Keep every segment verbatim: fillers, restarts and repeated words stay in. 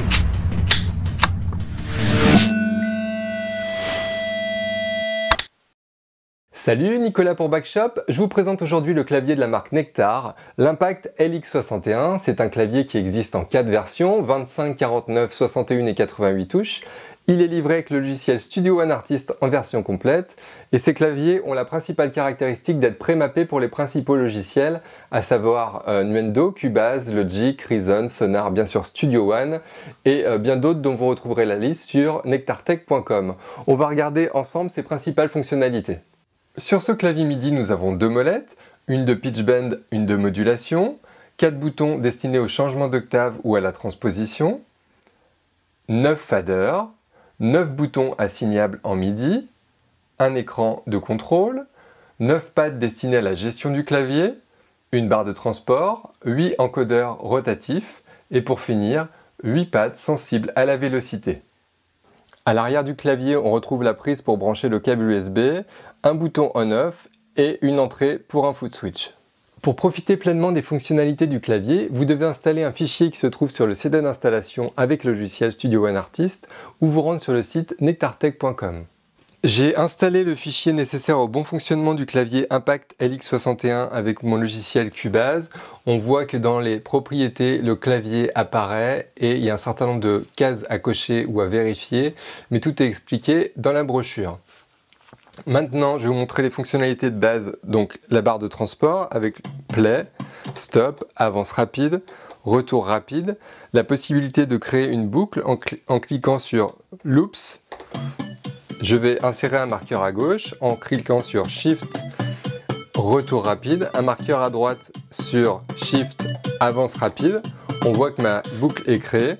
Salut, Nicolas pour Backshop. Je vous présente aujourd'hui le clavier de la marque Nectar, l'Impact L X soixante et un. C'est un clavier qui existe en quatre versions, vingt-cinq, quarante-neuf, soixante et un et quatre-vingt-huit touches. Il est livré avec le logiciel Studio One Artist en version complète. Et ces claviers ont la principale caractéristique d'être prémappés pour les principaux logiciels, à savoir euh, Nuendo, Cubase, Logic, Reason, Sonar, bien sûr Studio One, et euh, bien d'autres dont vous retrouverez la liste sur nectartech point com. On va regarder ensemble ces principales fonctionnalités. Sur ce clavier MIDI, nous avons deux molettes, une de pitch bend, une de modulation, quatre boutons destinés au changement d'octave ou à la transposition, neuf faders, neuf boutons assignables en MIDI, un écran de contrôle, neuf pads destinés à la gestion du clavier, une barre de transport, huit encodeurs rotatifs et pour finir, huit pads sensibles à la vélocité. À l'arrière du clavier, on retrouve la prise pour brancher le câble U S B, un bouton on-off et une entrée pour un foot switch. Pour profiter pleinement des fonctionnalités du clavier, vous devez installer un fichier qui se trouve sur le C D d'installation avec le logiciel Studio One Artist ou vous rendre sur le site nectartech point com. J'ai installé le fichier nécessaire au bon fonctionnement du clavier Impact L X soixante et un avec mon logiciel Cubase. On voit que dans les propriétés, le clavier apparaît et il y a un certain nombre de cases à cocher ou à vérifier, mais tout est expliqué dans la brochure. Maintenant, je vais vous montrer les fonctionnalités de base, donc la barre de transport avec play, stop, avance rapide, retour rapide, la possibilité de créer une boucle en, cl en cliquant sur loops. Je vais insérer un marqueur à gauche en cliquant sur Shift, retour rapide, un marqueur à droite sur Shift, avance rapide. On voit que ma boucle est créée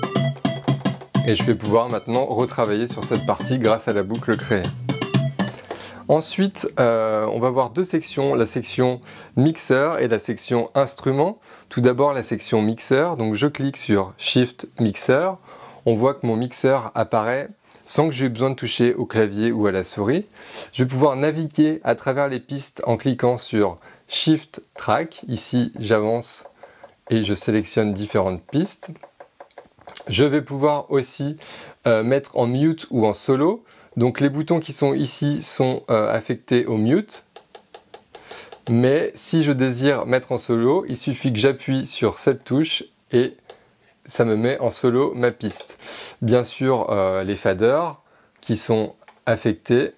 et je vais pouvoir maintenant retravailler sur cette partie grâce à la boucle créée. Ensuite, euh, on va voir deux sections, la section mixeur et la section instrument. Tout d'abord la section mixeur, donc je clique sur Shift Mixeur. On voit que mon mixeur apparaît sans que j'ai besoin de toucher au clavier ou à la souris. Je vais pouvoir naviguer à travers les pistes en cliquant sur Shift Track. Ici, j'avance et je sélectionne différentes pistes. Je vais pouvoir aussi euh, mettre en mute ou en solo. Donc les boutons qui sont ici sont euh, affectés au mute. Mais si je désire mettre en solo, il suffit que j'appuie sur cette touche et ça me met en solo ma piste. Bien sûr, euh, les faders qui sont affectés.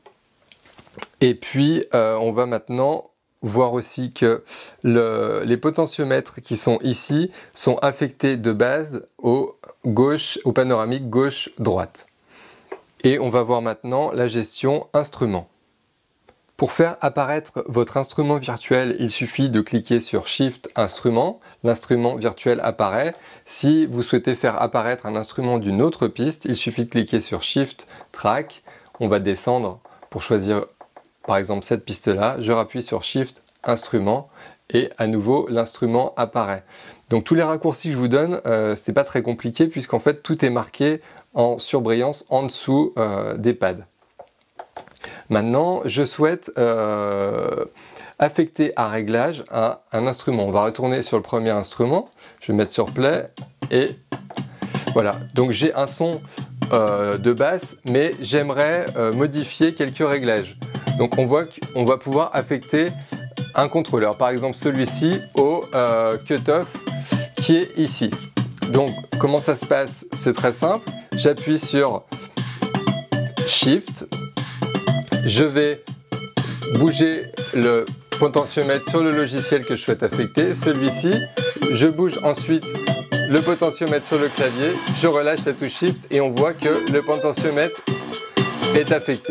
Et puis, euh, on va maintenant voir aussi que le, les potentiomètres qui sont ici sont affectés de base au, gauche, au panoramique gauche-droite. Et on va voir maintenant la gestion instrument. Pour faire apparaître votre instrument virtuel, il suffit de cliquer sur Shift Instrument. L'instrument virtuel apparaît. Si vous souhaitez faire apparaître un instrument d'une autre piste, il suffit de cliquer sur Shift Track. On va descendre pour choisir par exemple cette piste-là. Je rappuie sur Shift Instrument et à nouveau l'instrument apparaît. Donc tous les raccourcis que je vous donne, euh, ce n'est pas très compliqué puisqu'en fait tout est marqué en surbrillance en dessous euh, des pads. Maintenant, je souhaite euh, affecter à réglage un, un instrument. On va retourner sur le premier instrument. Je vais mettre sur play et voilà. Donc j'ai un son euh, de basse, mais j'aimerais euh, modifier quelques réglages. Donc on voit qu'on va pouvoir affecter un contrôleur. Par exemple celui-ci au euh, cutoff qui est ici. Donc comment ça se passe? C'est très simple. J'appuie sur Shift. Je vais bouger le potentiomètre sur le logiciel que je souhaite affecter, celui-ci. Je bouge ensuite le potentiomètre sur le clavier, je relâche la touche Shift et on voit que le potentiomètre est affecté.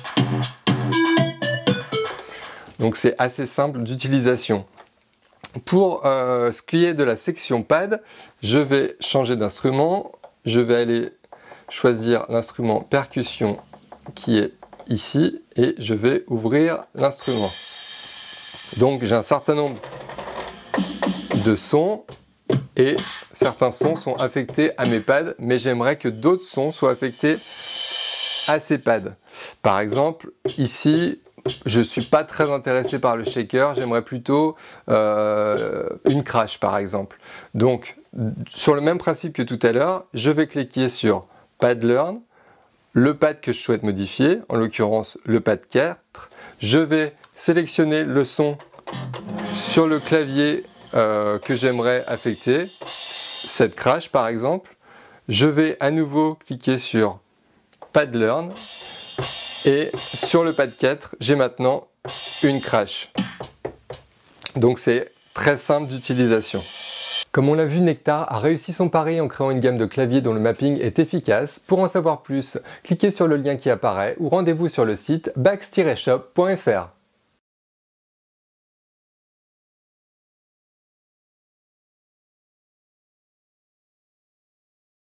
Donc c'est assez simple d'utilisation. Pour euh, ce qui est de la section pad, je vais changer d'instrument. Je vais aller choisir l'instrument percussion qui est ici et je vais ouvrir l'instrument. Donc j'ai un certain nombre de sons et certains sons sont affectés à mes pads, mais j'aimerais que d'autres sons soient affectés à ces pads. Par exemple, ici, je ne suis pas très intéressé par le shaker, j'aimerais plutôt euh, une crash par exemple. Donc sur le même principe que tout à l'heure, je vais cliquer sur Pad Learn, le pad que je souhaite modifier, en l'occurrence le pad quatre. Je vais sélectionner le son sur le clavier euh, que j'aimerais affecter, cette crash par exemple. Je vais à nouveau cliquer sur Pad Learn et sur le pad quatre, j'ai maintenant une crash. Donc c'est très simple d'utilisation. Comme on l'a vu, Nektar a réussi son pari en créant une gamme de claviers dont le mapping est efficace. Pour en savoir plus, cliquez sur le lien qui apparaît ou rendez-vous sur le site bax tiret shop point F R.